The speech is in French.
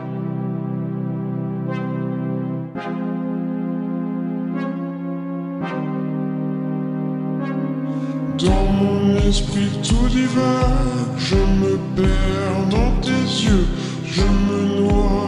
Dans mon esprit tout divin, je me perds dans tes yeux, je me noie